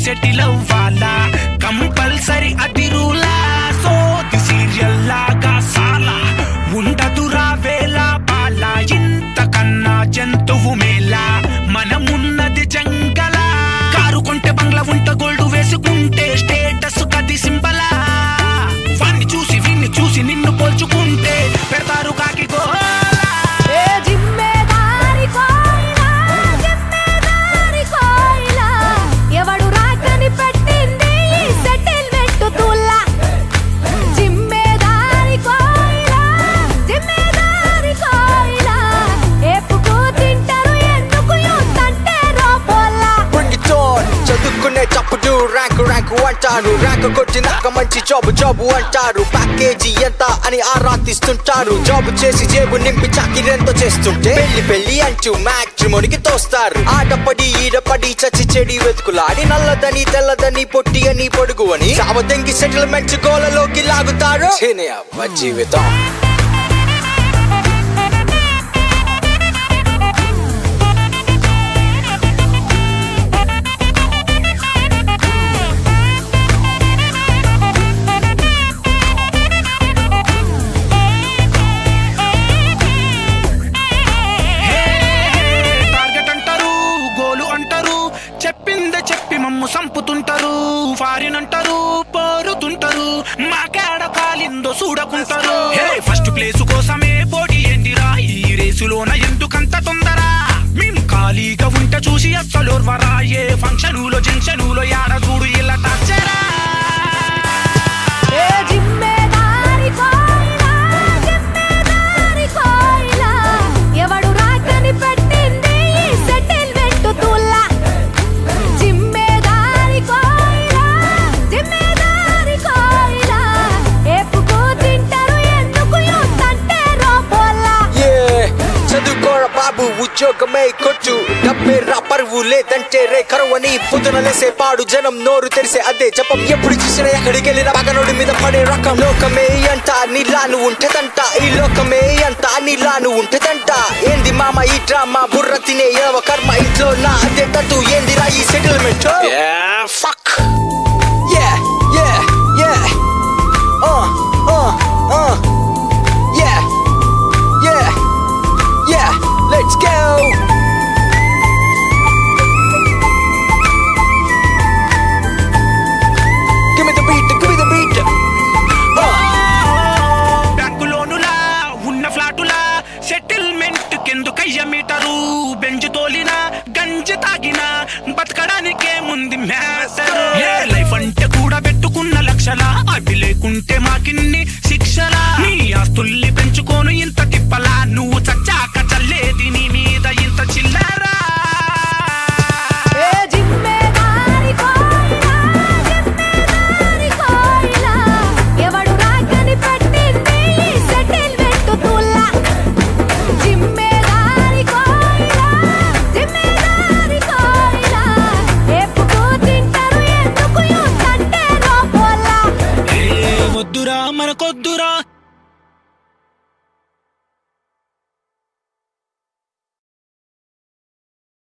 Settle అవ్వాలా compulsory అది రూలా సోది సీరియల్ లాగా సాలా ఉండదురా వేలా పాలా ఇంతకన్నా జంతువు మేలా మనమున్నది జంగలా కారు కొంటే బంగ్లా ఉంట గోల్డ్ వేసుకుంటే స్టేటస్ కది సింబలా వాణ్ణి చూసి విన్ని చూసి నిన్ను పోల్చుకుంటే పెడతారు కాకి గోలా ర్యాంకు అంటారు ర్యాంకు కొట్టినాక మంచి జాబు అంటారు ప్యాకేజీ ఎంత అని ఆరాధిస్తుంటారు జాబ్ చేసి జేబు నింపి చాకిరెంతో చేస్తుంటే పెళ్లి అంటూ మ్యాట్రిమోనికి తోస్తారు ఆటపడి ఈడపడి చచ్చి చెడి వెతుకులాడి నల్లదని తెల్లదని పొట్టి అని పొడుగు అని సావదంగి సెటిల్మెంట్ గోలలోకి లాగుతారు జీవితం చెప్పి మమ్ము సంపుతుంటారు ఫారిన్ అంటారు పోరుతుంటారు మాకేడ కాలిందో చూడకుంటారు ఫస్ట్ ప్లేస్ కోసమే పోటీ ఏందిరా ఈ రేసులోన ఎందుకంత తొందర మేము ఖాళీగా ఉంటే చూసి అస్సలోర్వరా ఏ ఫంక్షనులో జంక్షనులో యాడ చూడు ఇలా టార్చరా ఉద్యోగమే కొట్టు డబ్బే రా పరువు లేదంటే రే కరువని పొద్దున లేసే పాడు జనం నోరు తెరిసే అదే జపం ఎప్పుడు చూసినా ఎక్కడికి వెళ్ళిన పగనోడి మీద పడే రకం లోకమే అంట నీలాను ఉంటదంట ఈ లోకమే అంట నీలాను ఉంటదంట ఏంది మామ ఈ డ్రామా బుర్ర తినే ఏవ కర్మ ఇంట్లో నా అదే తట్టు ఏందిరా ఈ settlement Let's go! Give me the beat. బ్యాంకులోనులా ఉన్న ఫ్లాటులా సెటిల్మెంట్ కెందుకయ్య మీటరు బెంజ్ తోలినా గంజి తాగినా బతకడానికే ముందు మ్యాటరు లైఫ్ అంటే కూడా పెట్టుకున్న లక్షలా అవి లేకుంటే మాకిన్ని శిక్షలా నీ ఆస్తుల్ని పెంచుకోను ఇంత తిప్పలా నువ్వు చచ్చాక చల్లేది నీ మీద ఇంత చిల్లరా వద్దురా మనకొద్దురా